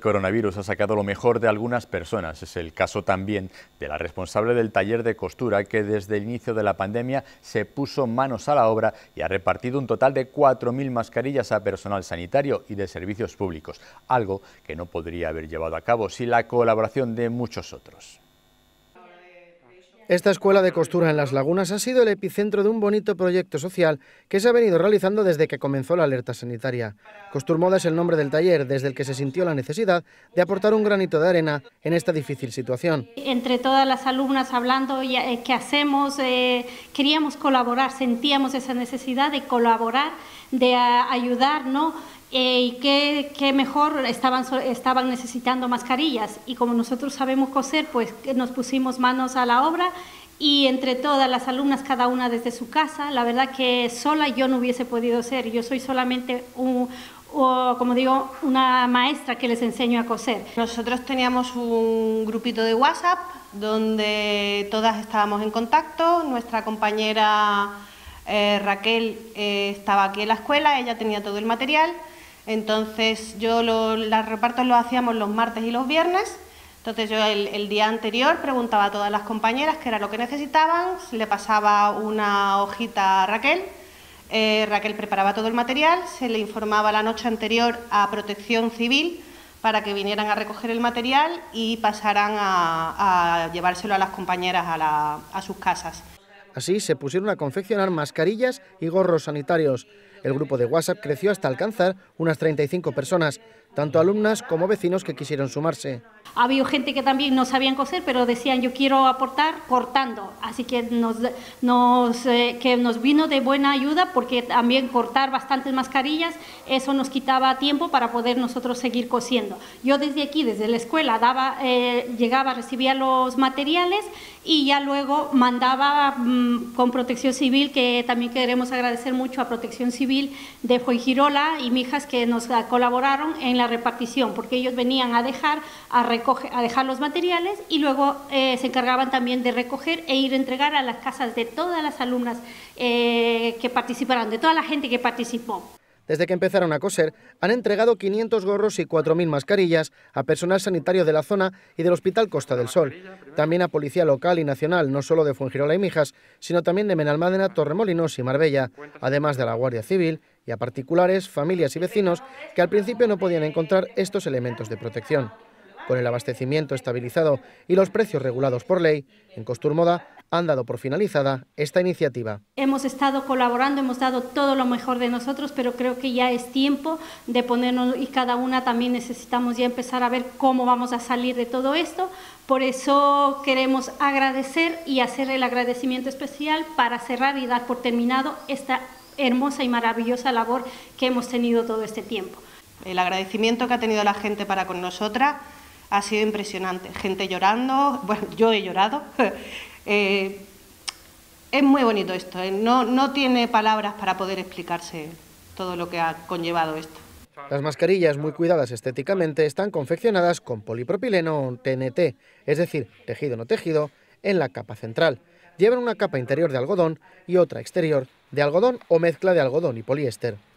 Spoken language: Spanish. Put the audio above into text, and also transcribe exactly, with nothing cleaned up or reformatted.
coronavirus ha sacado lo mejor de algunas personas. Es el caso también de la responsable del taller de costura que desde el inicio de la pandemia se puso manos a la obra y ha repartido un total de cuatro mil mascarillas a personal sanitario y de servicios públicos, algo que no podría haber llevado a cabo sin la colaboración de muchos otros. Esta escuela de costura en Las Lagunas ha sido el epicentro de un bonito proyecto social que se ha venido realizando desde que comenzó la alerta sanitaria. Costurmoda es el nombre del taller, desde el que se sintió la necesidad de aportar un granito de arena en esta difícil situación. Entre todas las alumnas hablando qué hacemos, eh, queríamos colaborar, sentíamos esa necesidad de colaborar, de ayudar, ¿no? Eh, y qué, qué mejor, estaban, estaban necesitando mascarillas y como nosotros sabemos coser, pues nos pusimos manos a la obra y entre todas las alumnas, cada una desde su casa, la verdad que sola yo no hubiese podido ser, yo soy solamente un, o, como digo, una maestra que les enseño a coser. Nosotros teníamos un grupito de WhatsApp donde todas estábamos en contacto, nuestra compañera eh, Raquel eh, estaba aquí en la escuela, ella tenía todo el material. Entonces yo lo, los repartos los hacíamos los martes y los viernes, entonces yo el, el día anterior preguntaba a todas las compañeras qué era lo que necesitaban, le pasaba una hojita a Raquel, eh, Raquel preparaba todo el material, se le informaba la noche anterior a Protección Civil para que vinieran a recoger el material y pasaran a, a llevárselo a las compañeras a, la, a sus casas. Así se pusieron a confeccionar mascarillas y gorros sanitarios. El grupo de WhatsApp creció hasta alcanzar unas treinta y cinco personas, tanto alumnas como vecinos que quisieron sumarse. Ha habido gente que también no sabían coser, pero decían yo quiero aportar cortando, así que nos, nos, eh, que nos vino de buena ayuda porque también cortar bastantes mascarillas, eso nos quitaba tiempo para poder nosotros seguir cosiendo. Yo desde aquí, desde la escuela, daba, eh, llegaba, recibía los materiales y ya luego mandaba mmm, con Protección Civil, que también queremos agradecer mucho a Protección Civil de Fuengirola y Mijas que nos colaboraron en la repartición, porque ellos venían a dejar, a recoger, a dejar los materiales y luego eh, se encargaban también de recoger e ir a entregar a las casas de todas las alumnas eh, que participaron, de toda la gente que participó. Desde que empezaron a coser, han entregado quinientos gorros y cuatro mil mascarillas a personal sanitario de la zona y del Hospital Costa del Sol. También a policía local y nacional, no solo de Fuengirola y Mijas, sino también de Benalmádena, Torremolinos y Marbella, además de la Guardia Civil y a particulares, familias y vecinos que al principio no podían encontrar estos elementos de protección. Con el abastecimiento estabilizado y los precios regulados por ley, en Costurmoda han dado por finalizada esta iniciativa. Hemos estado colaborando, hemos dado todo lo mejor de nosotros, pero creo que ya es tiempo de ponernos y cada una también necesitamos ya empezar a ver cómo vamos a salir de todo esto. Por eso queremos agradecer y hacer el agradecimiento especial para cerrar y dar por terminado esta hermosa y maravillosa labor que hemos tenido todo este tiempo. El agradecimiento que ha tenido la gente para con nosotras ha sido impresionante. Gente llorando, bueno, yo he llorado. eh, es muy bonito esto, ¿eh? no, no tiene palabras para poder explicarse todo lo que ha conllevado esto. Las mascarillas, muy cuidadas estéticamente, están confeccionadas con polipropileno o T N T, es decir, tejido no tejido, en la capa central. Llevan una capa interior de algodón y otra exterior de algodón o mezcla de algodón y poliéster.